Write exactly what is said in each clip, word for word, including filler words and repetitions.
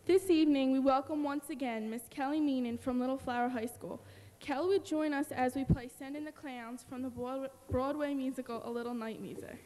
This evening, we welcome once again Miss Kelly Meenan from Little Flower High School. Kelly would join us as we play Send in the Clowns from the Broadway musical A Little Night Music.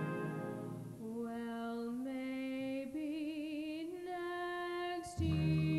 Well, maybe next year.